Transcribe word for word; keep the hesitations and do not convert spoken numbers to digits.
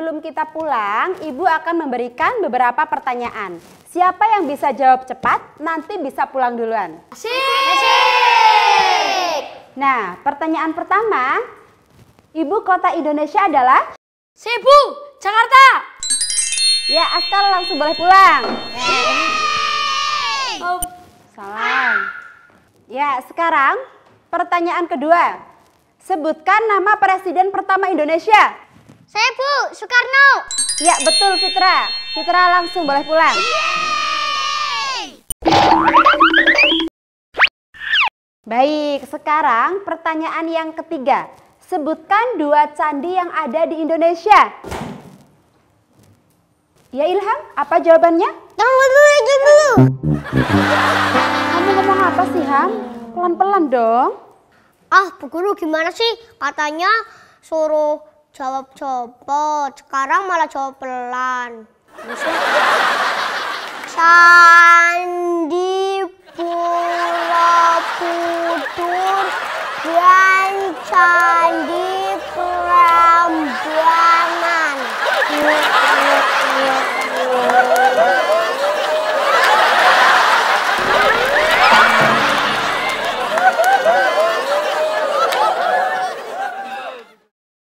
sebelum kita pulang, Ibu akan memberikan beberapa pertanyaan. Siapa yang bisa jawab cepat, nanti bisa pulang duluan. Asik! Asik! Nah, pertanyaan pertama, Ibu kota Indonesia adalah? Cebu, Jakarta. Ya, Askar langsung boleh pulang. Oh. Salah. Ya, sekarang pertanyaan kedua. Sebutkan nama presiden pertama Indonesia. Cebu, Soekarno. Ya, betul Fitra. Fitra langsung boleh pulang. Baik, sekarang pertanyaan yang ketiga. Sebutkan dua candi yang ada di Indonesia. Ya Ilham, apa jawabannya? Tunggu dulu aja dulu. Kamu ngomong apa sih Ham? Pelan-pelan dong. Ah, Bu Guru gimana sih? Katanya suruh jawab cepet. Sekarang malah jawab pelan. Candi Borobudur dan Candi Prambanan.